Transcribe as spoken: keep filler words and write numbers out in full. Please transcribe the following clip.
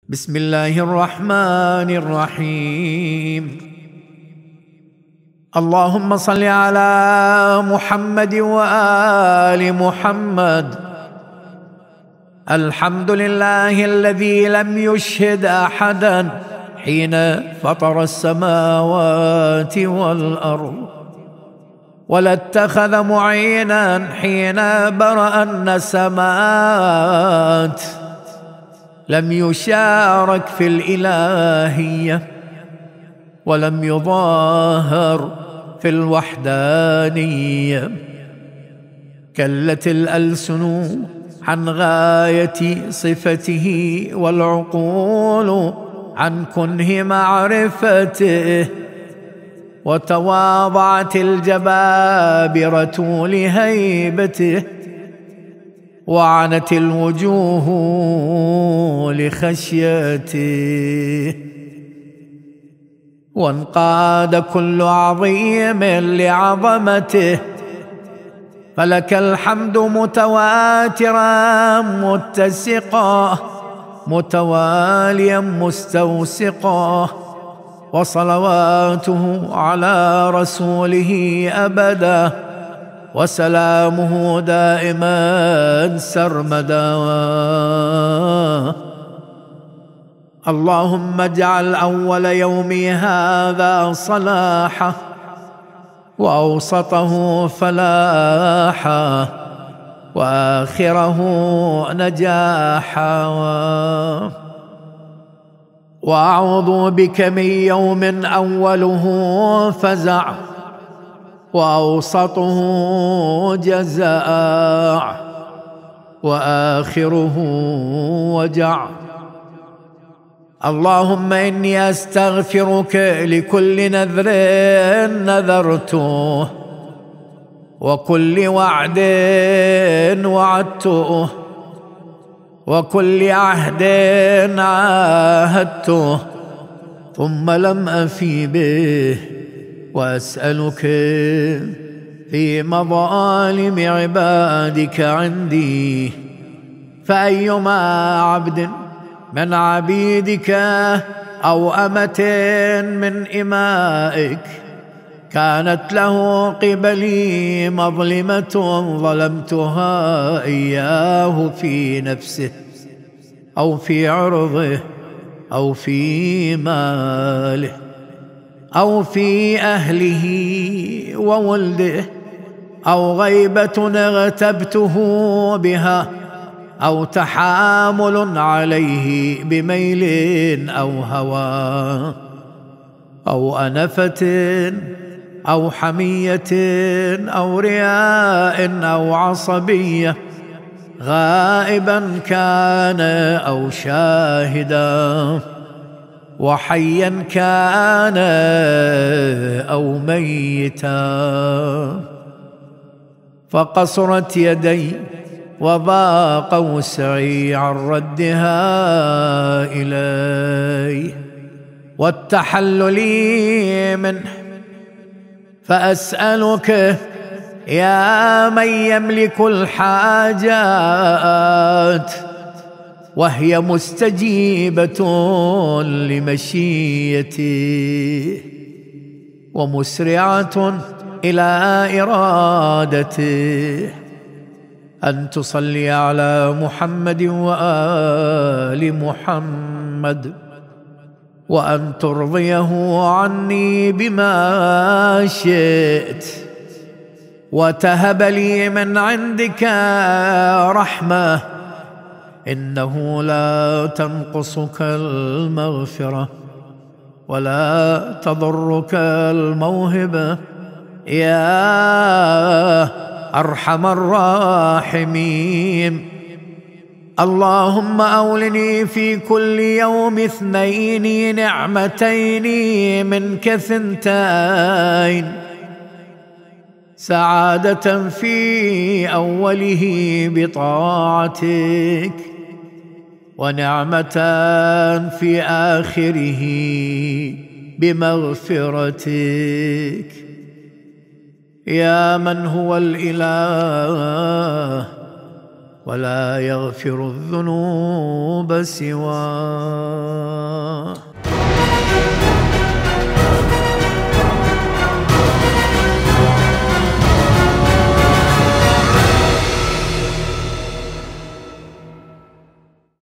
بسم الله الرحمن الرحيم. اللهم صل على محمد وآل محمد. الحمد لله الذي لم يشهد أحدا حين فطر السماوات والأرض، ولا اتخذ معينا حين برأ النسمات، لم يشارك في الإلهية ولم يظاهر في الوحدانية. كلت الألسن عن غاية صفته والعقول عن كنه معرفته، وتواضعت الجبابرة لهيبته، وعنت الوجوه لخشيته، وانقاد كل عظيم لعظمته. فلك الحمد متواترا متسقا متواليا مستوسقا، وصلواته على رسوله أبدا، وسلامه دائما سرمدا. اللهم اجعل أول يومي هذا صلاحا، وأوسطه فلاحا، وآخره نجاحا. وأعوذ بك من يوم أوله فزع، وأوسطه جزاء، وآخره وجع. اللهم إني أستغفرك لكل نذر نذرته، وكل وعد وعدته، وكل عهد عاهدته ثم لم أفي به، وأسألك في مظالم عبادك عندي. فأيما عبد من عبيدك أو أمة من إمائك كانت له قبلي مظلمة ظلمتها إياه في نفسه أو في عرضه أو في ماله أو في أهله وولده، أو غيبة اغتبته بها، أو تحامل عليه بميل أو هوى، أو أنفة أو حمية أو رياء أو عصبية، غائبا كان أو شاهدا، وحيا كان أو ميتا. فقصرت يدي وضاق وسعي عن ردها إليه والتحلل منه. فأسألك يا من يملك الحاجات وهي مستجيبة لمشيته ومسرعة إلى إرادته، أن تصلي على محمد وآل محمد، وأن ترضيه عني بما شئت، وتهب لي من عندك رحمة، إنه لا تنقصك المغفرة ولا تضرك الموهبة يا أرحم الراحمين. اللهم أولني في كل يوم اثنين نعمتين منك ثنتين، سعادة في أوله بطاعتك، ونعمة في آخره بمغفرتك. يا من هو الإله ولا يغفر الذنوب سواه.